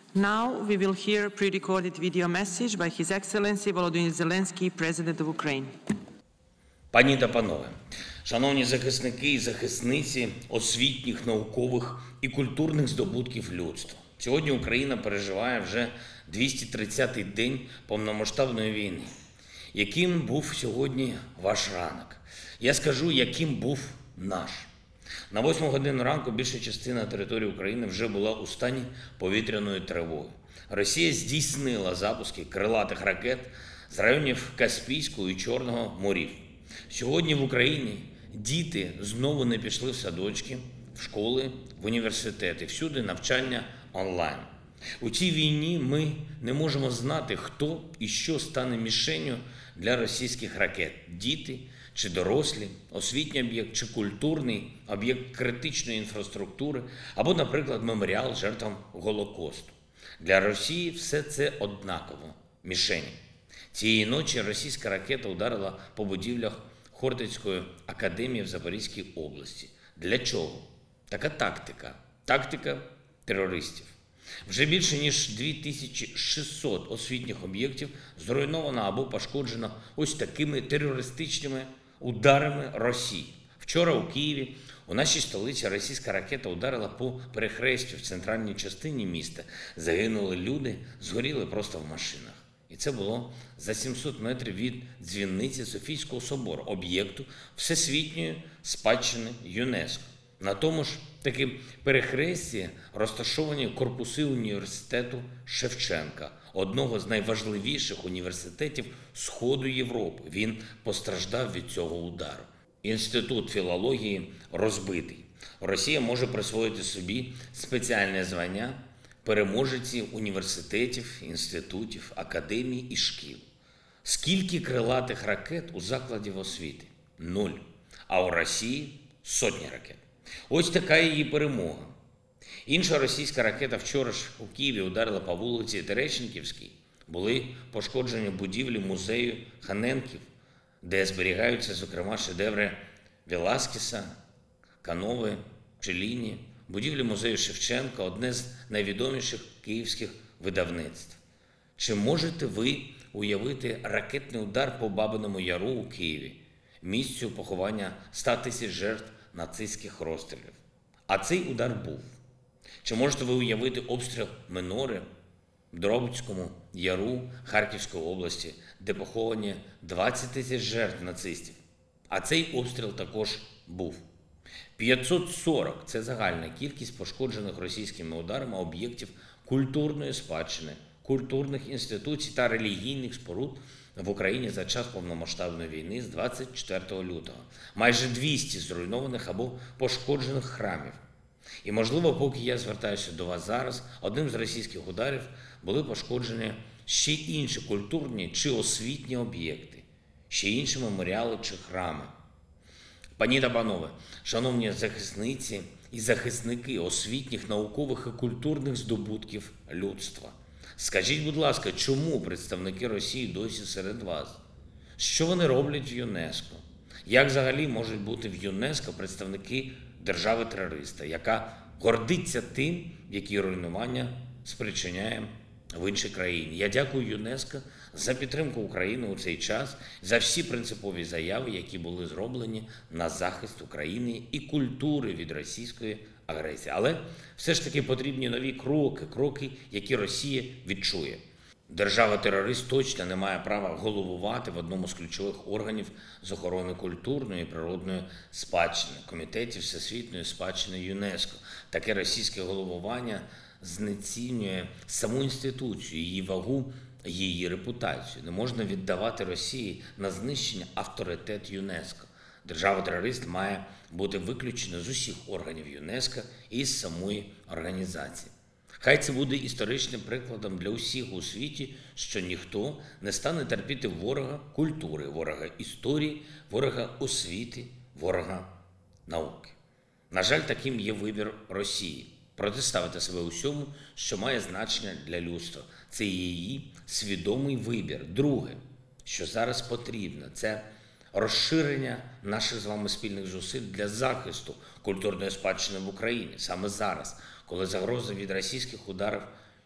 Now we will hear a pre-recorded video message by His Excellency Volodymyr Zelensky, President of Ukraine. Пані та панове, шановні захисники і захисниці освітніх, наукових і культурних здобутків людства. Сьогодні Україна переживає вже 230-й день повномасштабної війни. Яким був сьогодні ваш ранок? Я скажу, яким був наш. На 8 годину ранку більша частина території України вже була у стані повітряної тривоги. Росія здійснила запуски крилатих ракет з районів Каспійського і Чорного морів. Сьогодні в Україні діти знову не пішли в садочки, в школи, в університети. Всюди навчання онлайн. У цій війні ми не можемо знати, хто і що стане мішенню для російських ракет. Діти чи дорослі, освітній об'єкт чи культурний об'єкт критичної інфраструктури або, наприклад, меморіал жертвам Голокосту. Для Росії все це однаково – мішені. Цієї ночі російська ракета ударила по будівлях Хортицької академії в Запорізькій області. Для чого? Така тактика. Тактика терористів. Вже більше ніж 2600 освітніх об'єктів зруйновано або пошкоджено ось такими терористичними ударами Росії. Вчора у Києві, у нашій столиці, російська ракета ударила по перехрестю в центральній частині міста. Загинули люди, згоріли просто в машинах. І це було за 700 метрів від дзвіниці Софійського собору, об'єкту всесвітньої спадщини ЮНЕСКО. На тому ж таки перехресті розташовані корпуси університету Шевченка, одного з найважливіших університетів Сходу Європи. Він постраждав від цього удару. Інститут філології розбитий. Росія може присвоїти собі спеціальне звання переможці університетів, інститутів, академій і шкіл. Скільки крилатих ракет у закладів освіти? 0. А у Росії – сотні ракет. Ось така її перемога. Інша російська ракета вчора ж у Києві ударила по вулиці Терещенківській. Були пошкоджені будівлі музею Ханенків, де зберігаються, зокрема, шедеври Веласкеса, Канови, Челліні, будівлі музею Шевченка – одне з найвідоміших київських видавництв. Чи можете ви уявити ракетний удар по Бабиному Яру у Києві, місцю поховання 100 тисяч жертв нацистських розстрілів? А цей удар був. Чи можете ви уявити обстріл Минори в Дрогобицькому Яру Харківської області, де поховані 20 тисяч жертв нацистів? А цей обстріл також був. 540 – це загальна кількість пошкоджених російськими ударами об'єктів культурної спадщини, культурних інституцій та релігійних споруд в Україні за час повномасштабної війни з 24 лютого. Майже 200 зруйнованих або пошкоджених храмів. І, можливо, поки я звертаюся до вас зараз, одним з російських ударів були пошкоджені ще інші культурні чи освітні об'єкти, ще інші меморіали чи храми. Пані та панове, шановні захисниці і захисники освітніх, наукових і культурних здобутків людства. Скажіть, будь ласка, чому представники Росії досі серед вас? Що вони роблять в ЮНЕСКО? Як взагалі можуть бути в ЮНЕСКО представники держави-терориста, яка гордиться тим, які руйнування спричиняє в іншій країні? Я дякую ЮНЕСКО за підтримку України у цей час, за всі принципові заяви, які були зроблені на захист України і культури від російської агресії. Але все ж таки потрібні нові кроки, які Росія відчує. Держава-терорист точно не має права головувати в одному з ключових органів з охорони культурної і природної спадщини – Комітеті всесвітньої спадщини ЮНЕСКО. Таке російське головування знецінює саму інституцію, її вагу, її репутацію. Не можна віддавати Росії на знищення авторитет ЮНЕСКО. Держава-терорист має бути виключена з усіх органів ЮНЕСКО і з самої організації. Хай це буде історичним прикладом для усіх у світі, що ніхто не стане терпіти ворога культури, ворога історії, ворога освіти, ворога науки. На жаль, таким є вибір Росії – протиставити себе усьому, що має значення для людства. Це її свідомий вибір. Друге, що зараз потрібно – це розширення наших з вами спільних зусиль для захисту культурної спадщини в Україні. Саме зараз, коли загроза від російських ударів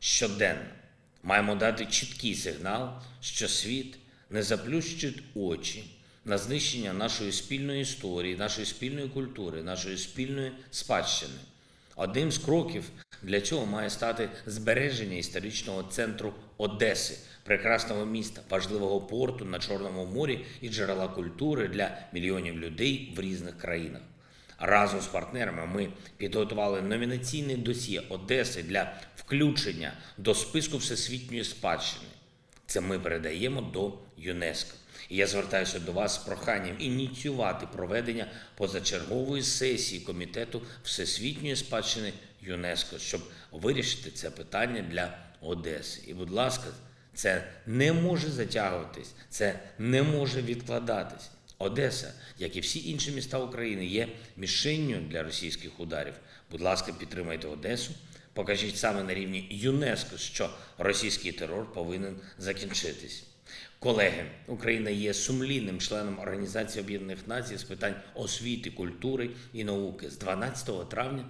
щоденно. Маємо дати чіткий сигнал, що світ не заплющить очі на знищення нашої спільної історії, нашої спільної культури, нашої спільної спадщини. Одним з кроків для цього має стати збереження історичного центру Одеси, прекрасного міста, важливого порту на Чорному морі і джерела культури для мільйонів людей в різних країнах. Разом з партнерами ми підготували номінаційне досьє Одеси для включення до списку всесвітньої спадщини. Це ми передаємо до ЮНЕСКО. І я звертаюся до вас з проханням ініціювати проведення позачергової сесії Комітету всесвітньої спадщини ЮНЕСКО, щоб вирішити це питання для Одеси. І, будь ласка, це не може затягуватись, це не може відкладатись. Одеса, як і всі інші міста України, є мішенню для російських ударів. Будь ласка, підтримайте Одесу. Покажіть саме на рівні ЮНЕСКО, що російський терор повинен закінчитись. Колеги, Україна є сумлінним членом Організації Об'єднаних Націй з питань освіти, культури і науки з 12 травня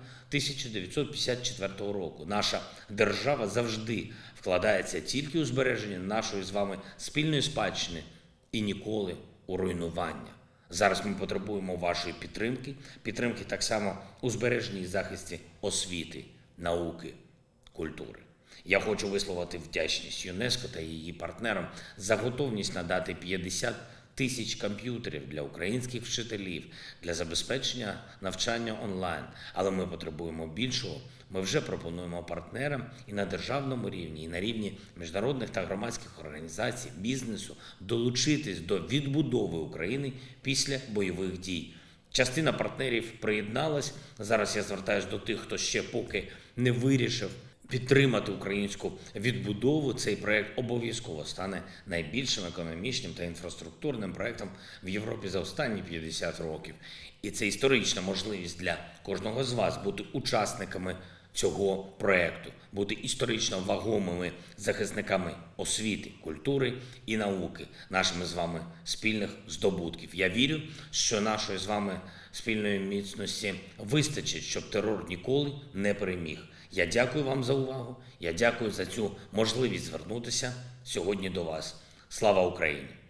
1954 року. Наша держава завжди вкладається тільки у збереження нашої з вами спільної спадщини і ніколи у руйнування. Зараз ми потребуємо вашої підтримки так само у збереженні і захисті освіти, науки, культури. Я хочу висловити вдячність ЮНЕСКО та її партнерам за готовність надати 50 тисяч комп'ютерів для українських вчителів, для забезпечення навчання онлайн. Але ми потребуємо більшого. Ми вже пропонуємо партнерам і на державному рівні, і на рівні міжнародних та громадських організацій, бізнесу долучитись до відбудови України після бойових дій. Частина партнерів приєдналась. Зараз я звертаюся до тих, хто ще поки не вирішив підтримати українську відбудову. Цей проєкт обов'язково стане найбільшим економічним та інфраструктурним проєктом в Європі за останні 50 років. І це історична можливість для кожного з вас бути учасниками цього проєкту, бути історично вагомими захисниками освіти, культури і науки, нашими з вами спільних здобутків. Я вірю, що нашої з вами спільної міцності вистачить, щоб терор ніколи не переміг. Я дякую вам за увагу, я дякую за цю можливість звернутися сьогодні до вас. Слава Україні!